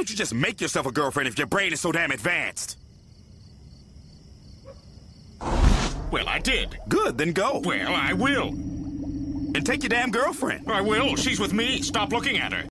don't you just make yourself a girlfriend if your brain is so damn advanced? Well, I did. Good, then go. Well, I will. And take your damn girlfriend. I will. She's with me. Stop looking at her.